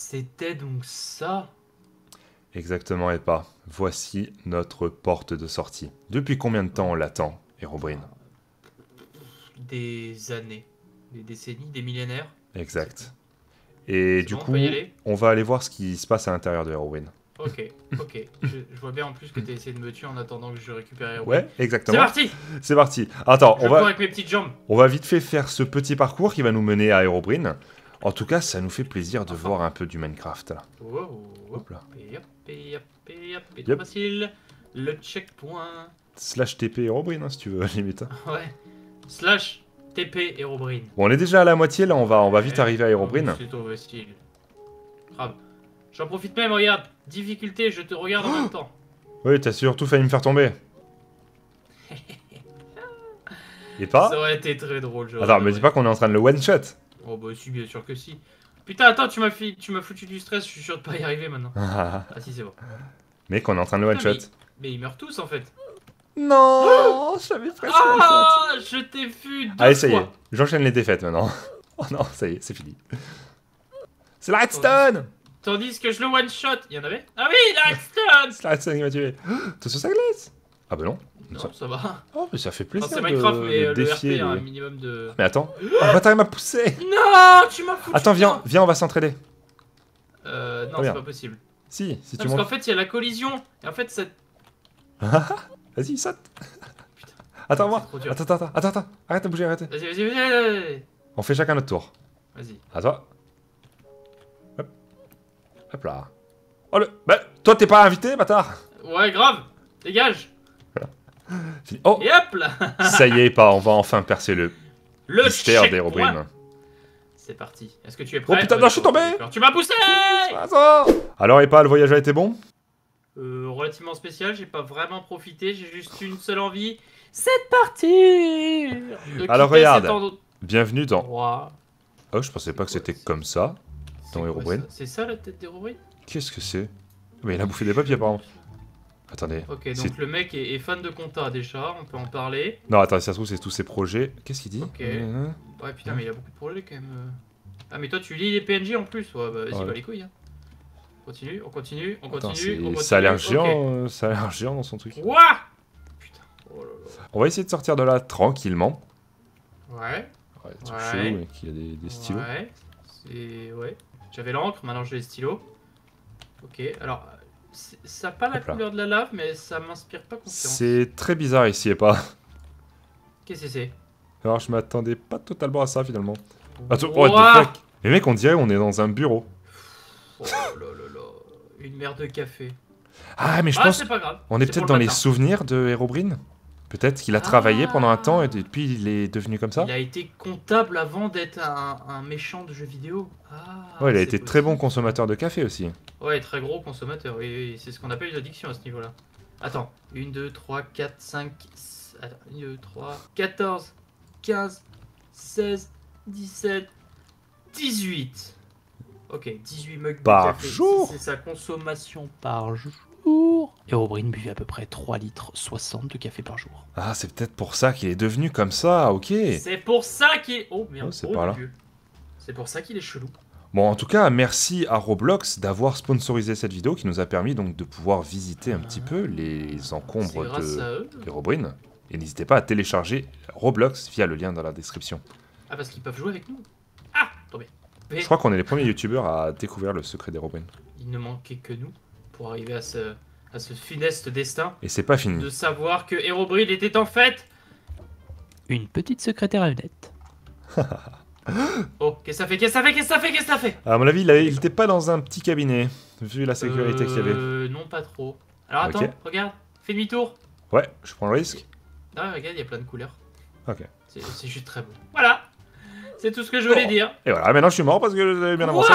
c'était donc ça. Exactement, et pas. Voici notre porte de sortie. Depuis combien de temps on l'attend, Herobrine? Des années, des décennies, des millénaires. Exact. Et C'est du bon, on peut y coup, aller? on va aller voir ce qui se passe à l'intérieur de Herobrine. Ok, ok. Je vois bien en plus que t'as essayé de me tuer en attendant que je récupère Herobrine. Ouais, C'est exactement. parti! C'est parti. Attends, Je cours avec mes petites jambes. on va vite fait faire ce petit parcours qui va nous mener à Herobrine. En tout cas, ça nous fait plaisir de voir un peu du Minecraft, là. Wow, Hop là. et Yep. facile. Le checkpoint. Slash TP Herobrine, hein, si tu veux, limite. Ouais. Slash TP Herobrine. Bon, on est déjà à la moitié, là, on va vite arriver à Herobrine. C'est au facile. Grave. J'en profite même, regarde. Difficulté, je te regarde en même temps. Oui, t'as surtout failli me faire tomber. Et pas? Ça aurait été très drôle. Attends, me dis pas qu'on est en train de le one-shot. Oh bah si, bien sûr que si. Putain, attends, tu m'as foutu du stress, je suis sûr de pas y arriver maintenant. Ah si, c'est bon. Mec, on est en train de le Putain, one-shot. mais ils meurent tous en fait. Non, j'avais presque one-shot. Ah, je t'ai vu deux Allez, ça y est, fois. j'enchaîne les défaites maintenant. Oh non, ça y est, c'est fini. C'est la redstone! Tandis que je le one shot. Il y en avait? Ah oui, la redstone. C'est la redstone qui m'a tué. Attention, ça glisse! Ah bah non. Non, ça va. Oh, mais ça fait Enfin, plaisir c'est Minecraft, mais de le défier RP a un les... minimum de. Mais attends, oh, le bâtard il m'a poussé! Non, tu m'as foutu. Attends, viens, viens, on va s'entraider. Non, Oh, c'est bien. pas possible. Si Non, tu parce montes. qu'en fait, il y a la collision. Et en fait, ça. Vas-y, saute. Attends, moi. C'est trop dur. Attends. Arrête de bouger, arrête. Vas-y. On fait chacun notre tour. Vas-y. À toi. Hop. Hop là. Oh le... Bah, toi t'es pas invité, bâtard. Ouais, grave. Dégage. Oh, Et hop là. ça y est, pas. On va enfin percer le Le mystère checkpoint. d'Herobrine. C'est parti. Est-ce que tu es prêt? Oh putain, non, je suis tombé. D'accord. Tu m'as poussé. Attends. Alors, Epa, le voyage a été bon? Relativement spécial, j'ai pas vraiment profité, j'ai juste une seule envie. C'est de partir. Alors, regarde. Bienvenue dans... Droit. Oh, je pensais pas que c'était comme ça, dans Herobrine. C'est ça la tête d'Herobrine? Qu'est-ce que c'est? Mais il a bouffé des papiers, apparemment. Attendez. Ok, C'est- donc le mec est fan de compta déjà, on peut en parler. Non, attends, si ça se trouve, c'est tous ses projets. Qu'est-ce qu'il dit? Ok. Ouais, putain, mais il y a beaucoup de projets quand même. Ah, mais toi tu lis les PNJ en plus? Ouais, bah vas-y, Ouais. bah les couilles. Hein. On continue. Attends, On ça a l'air continue. géant, Ok. ça a l'air géant dans son truc. Ouah. Putain. Oh là là. On va essayer de sortir de là tranquillement. Ouais. Ouais, des trucs Ouais. chelous, mais qu'il y a des stylos. Ouais. C'est. Ouais. J'avais l'encre, maintenant j'ai les stylos. Ok, alors. Ça n'a pas la Hop là. couleur de la lave, mais ça m'inspire pas confiance. C'est très bizarre ici, et pas. Qu'est-ce que c'est? Alors, je m'attendais pas totalement à ça finalement. Attends, Ouah. what the fuck? Mais mec, on dirait on est dans un bureau. Oh là là là. Une mer de café. Ah, mais je Ah, pense c'est pas grave. on est C'est peut-être pour dans le les matin. souvenirs de Herobrine. Peut-être qu'il a travaillé pendant un temps et depuis il est devenu comme ça. Il a été comptable avant d'être un méchant de jeux vidéo. Ah, Ouais, il a c'est été très bon possible. consommateur de café aussi. Ouais, très gros consommateur. Oui, c'est ce qu'on appelle une addiction à ce niveau-là. Attends. 1, 2, 3, 4, 5. Attends. 1, 2, 3, 14, 15, 16, 17, 18. Ok, 18 mugs de Par café. jour. C'est sa consommation par jour. Herobrine buvait à peu près 3 litres 60 de café par jour. Ah, c'est peut-être pour ça qu'il est devenu comme ça, ok. C'est pour ça qu'il est... Oh merde, Oh, c'est oh par là. Dieu. C'est pour ça qu'il est chelou. Bon, en tout cas, merci à Roblox d'avoir sponsorisé cette vidéo qui nous a permis donc de pouvoir visiter un petit peu les C'est encombres grâce à de eux. Herobrine. Et n'hésitez pas à télécharger Roblox via le lien dans la description. Ah, parce qu'ils peuvent jouer avec nous. Ah, tombé. Mais Je crois qu'on est les premiers youtubeurs à découvrir le secret d'Herobrine. il ne manquait que nous pour arriver à ce funeste destin Et c'est pas fini. de savoir que Herobrine était en fait une petite secrétaire à lunettes. Oh, qu'est-ce que ça fait? À mon avis, il était pas dans un petit cabinet, vu la sécurité qu'il y avait. Non, pas trop. Alors attends, Ok. regarde, fais demi-tour. Ouais, je prends le risque. Ah, regarde, il y a plein de couleurs. Ok. C'est juste très beau. Voilà, c'est tout ce que je voulais dire. Et voilà, maintenant je suis mort parce que j'avais bien avancé.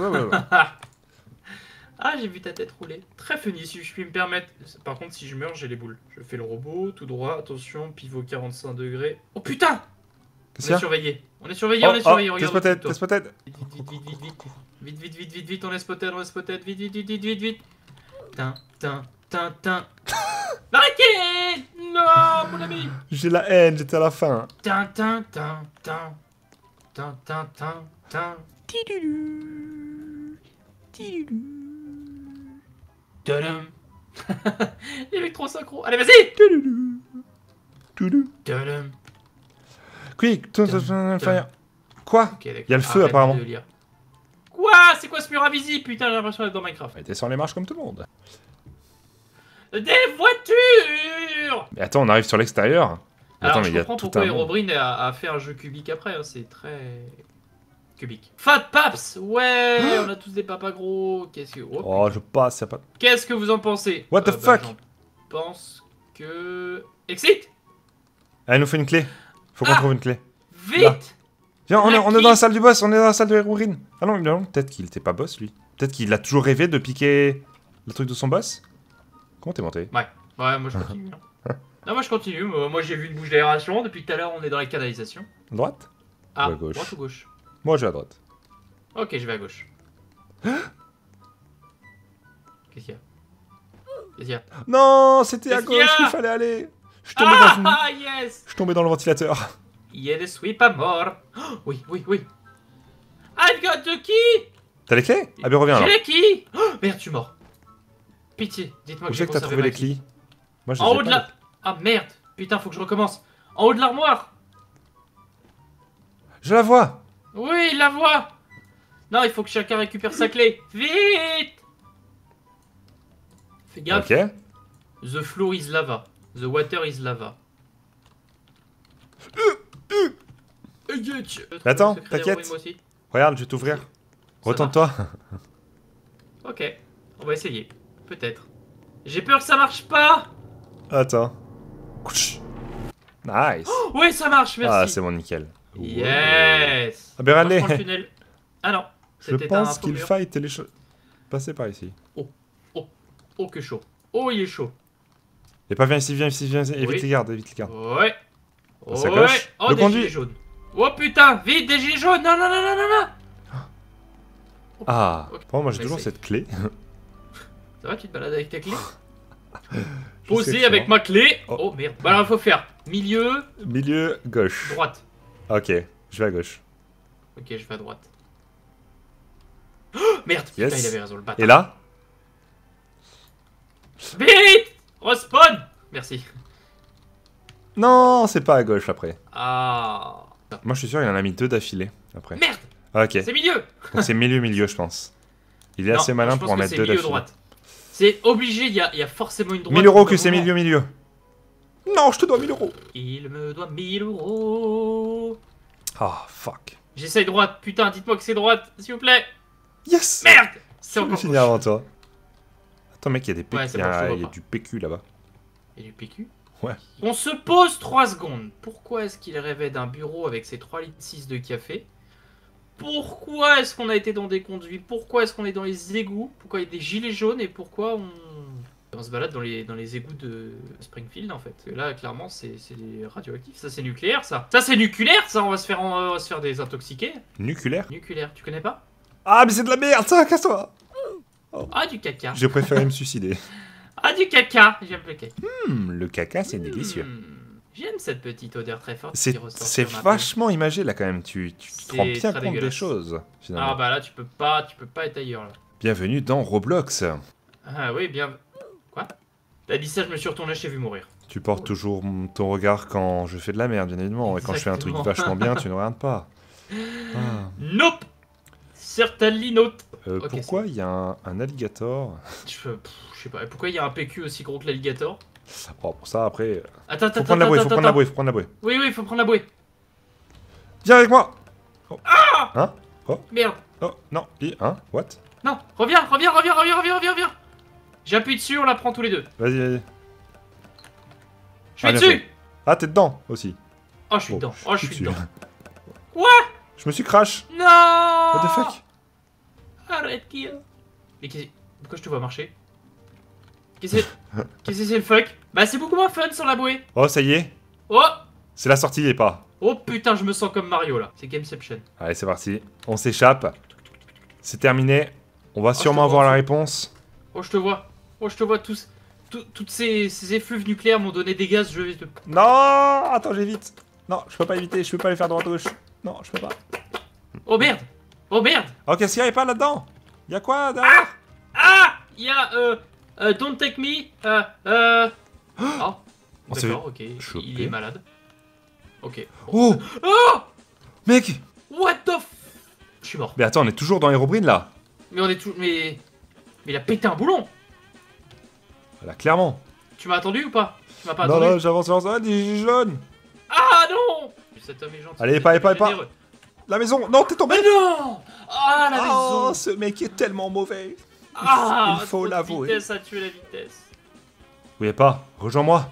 Ah, j'ai vu ta tête rouler. Très funny, si je puis me permettre. Par contre, si je meurs, j'ai les boules. Je fais le robot, tout droit, attention, pivot 45 degrés. Oh putain! Qu'est-ce On qu'il y est a? surveillé. On est Oh, surveillé, t'es regarde. spotted, autour t'es de toi. spotted. Vite, on est spotted, vite. Tin. Arrêtez! Non, mon ami! J'ai la haine, j'étais à la fin. Tin. Tadam. Électro-synchro. Allez, vas-y. Tadam. Quick, fire. Quoi? Ok, d'accord. Il y a le feu, Arrête apparemment. de lire. Quoi? C'est quoi ce mur invisible? Putain, j'ai l'impression d'être dans Minecraft. Ouais, descends les marches comme tout le monde. Des voitures! Mais attends, on arrive sur l'extérieur. Alors, Attends, mais je il y a comprends tout pourquoi un monde. Herobrine a fait un jeu cubique après, hein, c'est très... cubique. Fat Paps! Ouais, on a tous des papas gros. Qu'est-ce que... Oh, je passe, y a pas... Qu'est-ce que vous en pensez? What the fuck? J'en pense que... Exit! Elle nous fait une clé. Faut qu'on Ah, trouve une clé. Vite! Là. Viens, on est Lucky. dans la salle du boss, on est dans la salle de Herobrine. Ah non, non, peut-être qu'il était pas boss, lui. Peut-être qu'il a toujours rêvé de piquer le truc de son boss. Comment t'es monté? Ouais, moi je continue. hein. Non, moi je continue. Moi j'ai vu une bouche d'aération. Depuis tout à l'heure, on est dans la canalisation. Droite? Ah, Ou à gauche. droite ou gauche? Moi, je vais à droite. Ok, je vais à gauche. Qu'est-ce qu'il y a? Qu'est-ce qu'il y a? Non, c'était à Qu'est-ce qu'il y a? gauche qu'il fallait aller. Je suis tombé dans une... Ah, yes! Je suis tombé dans le ventilateur. Il y a des sweeps à mort. Oh, oui, oui, oui. I've got the key! T'as les clés? Ah ben reviens J'ai alors. les keys! Oh, merde, je suis mort. Pitié, dites-moi Où que c'est j'ai que t'as conservé trouvé ma les clé. clés? Moi, je En les ai haut de pas, la... Ah merde! Putain, faut que je recommence. En haut de l'armoire! Je la vois. Oui, la voix! Non, il faut que chacun récupère sa clé. Vite! Fais gaffe. Ok. The floor is lava. The water is lava. Attends, Le secret t'inquiète. d'Herobrine, moi aussi. Regarde, je vais t'ouvrir. Ça Retourne-toi. Ok, on va essayer. Peut-être. J'ai peur que ça marche pas! Attends. Couch. Nice. Oui, ça marche, Ah, merci. c'est bon, nickel. Yes! Ah ben, On va allez. prendre le tunnel. Ah non, Je c'était un pense faux qu'il mur. faille passer par ici. Oh, que chaud. Oh, il est chaud. Et pas, viens ici, viens ici, viens ici. Évite Oui. les gardes, évite les gardes. Ouais. Dans sa Ouais. gauche. Oh, Le des conduit. gilets jaunes. Oh putain, vite, des gilets jaunes. Non, non, non, non, non, non. Ah. Ok. Bon, moi j'ai On va toujours essayer. cette clé. Ça va, tu te balades avec ta clé? Je sais Posé que avec ça ma clé. Oh. Oh merde. Bah alors, il faut faire milieu, va. Milieu gauche. droite. Ok, je vais à gauche. Ok, je vais à droite. Oh, merde, putain, Yes. il avait raison, le bâtard. Et là? Vite! Respawn! Merci. Non, c'est pas à gauche après. Ah. Moi je suis sûr il en a mis 2 d'affilée après. Merde! Ok, C'est milieu! donc c'est milieu je pense. Il est Non, assez malin je pour pense en que mettre c'est 2 milieu d'affilée. droite. C'est obligé, il y a forcément une droite. 1000 euros au bout que d'un c'est moment. milieu. Non, je te dois 1000 euros. Il me doit 1000 euros. Ah, fuck. J'essaye droite. Putain, dites-moi que c'est droite, s'il vous plaît. Yes. Merde! C'est Je vais encore finir avant toi. Attends mec, il y a des PQ, Ouais, c'est bon, je te vois il y a pas. du PQ là-bas. Il y a du PQ. Ouais. On se pose 3 secondes. Pourquoi est-ce qu'il rêvait d'un bureau avec ses 3,6 litres de café? Pourquoi est-ce qu'on a été dans des conduits? Pourquoi est-ce qu'on est dans les égouts? Pourquoi il y a des gilets jaunes? Et pourquoi on se balade dans les égouts de Springfield en fait? Et là, clairement, c'est radioactif. Ça, c'est nucléaire, ça. Ça, c'est nucléaire, ça. On va se faire désintoxiquer. Nucléaire. Nucléaire, tu connais pas? Ah, mais c'est de la merde, ça, casse-toi. Ah, du caca. J'ai préféré me suicider. Ah, du caca. J'aime le caca. Le caca, c'est délicieux. J'aime cette petite odeur très forte. C'est qui ressort c'est sur ma peau. vachement imagé là quand même, tu te rends C'est bien très compte des dégueulasse. choses finalement. Ah bah là, tu peux pas être ailleurs là. Bienvenue dans Roblox. Ah oui, bien. Quoi? T'as dit ça, je me suis retourné, je t'ai vu mourir. Tu portes toujours ton regard quand je fais de la merde, bien évidemment. Et quand je fais un truc Exactement. vachement bien, tu ne regardes pas. Ah. Nope! Certainly not. Ok, Pourquoi il y a un alligator? Je sais pas. Et pourquoi il y a un PQ aussi gros que l'alligator? Oh, pour ça, après... Attends, Faut prendre la bouée, faut prendre la bouée, faut prendre la bouée. Oui, il faut prendre la bouée. Viens avec moi. Merde. Oh, non, hein? What? Non, reviens. J'appuie dessus, on la prend tous les deux. Vas-y, vas-y. Je suis Ah, bien dessus. Ah, t'es dedans aussi. Oh, je suis Bon, dedans. Oh, je suis dessus. dedans. Quoi? Je me suis crash. Non. What the fuck? Arrête, qui Mais pourquoi je te vois marcher? Qu'est-ce que c'est le fuck? Bah c'est beaucoup moins fun sans la bouée. Oh, ça y est. Oh. C'est la sortie et pas. Oh putain, je me sens comme Mario là. C'est Gameception. Allez, c'est parti. On s'échappe. C'est terminé. On va je sûrement te vois avoir la en réponse. Oh, je te vois. Oh, je te vois tous. Toutes ces effluves nucléaires m'ont donné des gaz, je vais te... Non! Attends, j'évite. Non, je peux pas éviter. Je peux pas les faire droite gauche. Non, je peux pas. Oh merde. Oh merde. Oh, qu'est-ce qu'il y avait pas là-dedans? Y'a quoi derrière? Ah! Il y a Don't Take Me. Oh, On s'est d'accord, ok. chopé. Il est malade. Ok. Oh! Oh! Mec! What the f... Je suis mort. Mais attends, on est toujours dans Herobrine là. Mais on est tout... Mais il a pété un boulon. Voilà, clairement. Tu m'as attendu ou pas? Tu m'as pas Non, attendu? non, j'avance, j'avance. Ah, des gilets jaunes. Ah non! Cet homme est gentil. Allez, pas. Généreux. La maison! Non, t'es tombé! Mais non! Ah, la Oh, maison! ce mec est tellement mauvais. Ah, il faut trop de l'avouer. vitesse a tué la vitesse. Vous voyez pas? Rejoins-moi.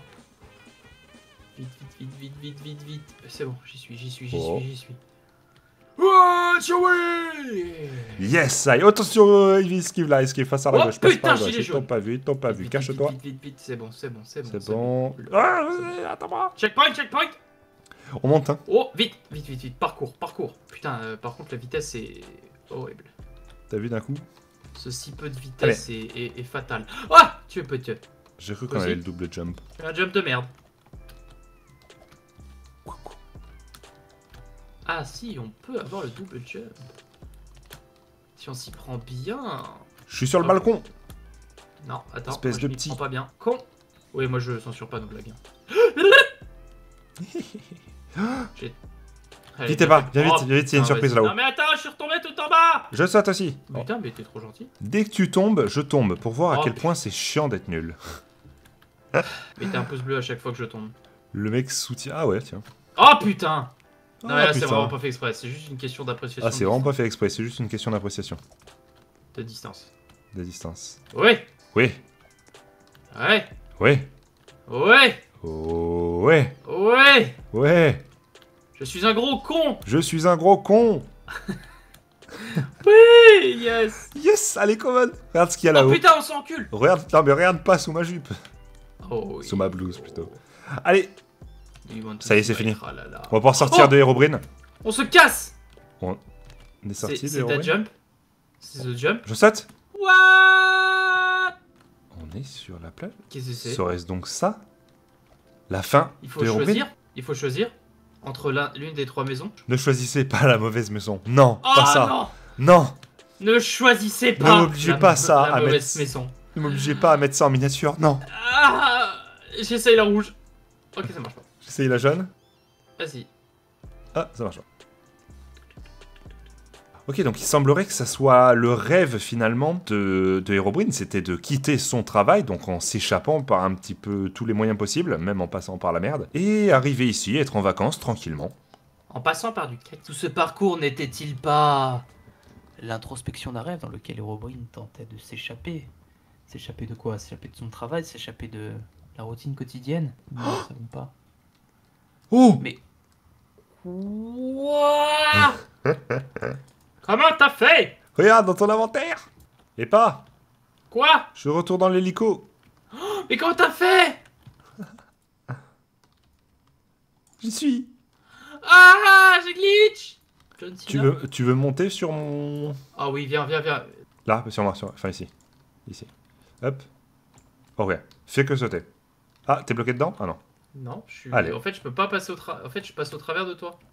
Vite. C'est bon, j'y suis. Oh. Oh, Joey! Yes! Allez, attention, il esquive là, esquive face à la Oh, gauche. passe putain, par la gauche. gilet Ils t'ont jaune. pas vu, cache-toi. Vite, c'est bon. C'est bon. Ah, attends-moi. Checkpoint! On monte, hein. Oh, vite. Parcours. Putain, par contre, la vitesse est horrible. T'as vu d'un coup? Ce si peu de vitesse est fatal. Ah! Tu peux te... J'ai cru qu'on Vas-y. avait le double jump. Un jump de merde. Ah si, on peut avoir le double jump. Si on s'y prend bien. Je suis sur le Oh. balcon. Non, attends, Espèce moi, de je m'y petit. prends pas bien. Con. Oui, moi je censure pas nos blagues. Allez, Vite, pas, viens vite, il y a une putain, surprise vas-y. là-haut. Non mais attends, je suis retombé tout en bas. Je saute aussi. Putain, mais t'es trop gentil. Dès que tu tombes, je tombe pour voir à Oh, quel point c'est chiant d'être nul. Mettez un pouce bleu à chaque fois que je tombe. Le mec soutient. Ah ouais, tiens. Oh putain. Non Ah, mais là c'est putain. vraiment pas fait exprès, c'est juste une question d'appréciation. Ah, c'est vraiment pas fait exprès, c'est juste une question d'appréciation. De distance. De distance. Ouais. Oui, Ouais. oui. Ouais. Oh, ouais, Ouais. ouais. Je suis un gros con. Je suis un gros con. Oui, yes. Yes, allez, common. Regarde ce qu'il y a Oh là-haut. putain, on s'encule. Regarde, non mais regarde pas sous ma jupe. Oh oui. Sous ma blouse, plutôt. Allez, You want to Ça y est, c'est fight, fini. tralala. on va pouvoir sortir Oh, de Herobrine. on se casse. On est sorti de C'est ta Herobrine. jump. C'est the jump. Je saute. What? On est sur la plage. Qu'est-ce que c'est? Serait-ce donc ça la fin Il faut de Herobrine? choisir. Il faut choisir entre l'une des trois maisons. Ne choisissez pas la mauvaise maison. Non, Oh pas ça. non. Non, Ne choisissez Ne pas. m'obligez pas ça la à mauvaise mettre- maison. ne m'obligez pas à mettre ça en miniature. Non. Ah, j'essaye la rouge. Ok, ça marche pas. J'essaye la jaune. Vas-y. Ah, ça marche pas. Ok, donc il semblerait que ça soit le rêve finalement de Herobrine, c'était de quitter son travail, donc en s'échappant par un petit peu tous les moyens possibles, même en passant par la merde, et arriver ici, être en vacances tranquillement. En passant par du cake. Tout ce parcours n'était-il pas l'introspection d'un rêve dans lequel Herobrine tentait de s'échapper? S'échapper de quoi? S'échapper de son travail? S'échapper de la routine quotidienne? Non, ça va pas. Oh! Mais... Wouah. Comment t'as fait? Regarde dans ton inventaire! Et pas! Quoi? Je retourne dans l'hélico! Mais comment t'as fait? J'y suis! Ah, j'ai glitch. John Cena. Tu veux monter sur mon... Ah oui, viens. Là, sur moi, enfin ici. Ici. Hop. Oh ouais, fais que sauter. Ah, t'es bloqué dedans? Ah non. Non, je suis... Allez. En fait, je peux pas passer En fait, je passe au travers de toi.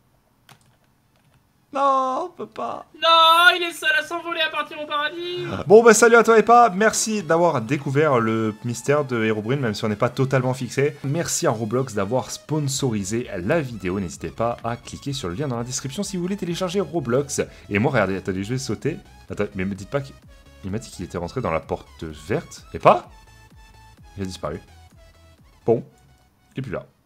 Non, on peut pas. Non, il est seul à s'envoler à partir au paradis. Bon bah salut à toi et pas, merci d'avoir découvert le mystère de Herobrine, même si on n'est pas totalement fixé. Merci à Roblox d'avoir sponsorisé la vidéo, n'hésitez pas à cliquer sur le lien dans la description si vous voulez télécharger Roblox. Et moi regardez, attendez, je vais sauter. Attends, mais me dites pas qu'il m'a dit qu'il était rentré dans la porte verte, et pas? Il a disparu. Bon, et puis là.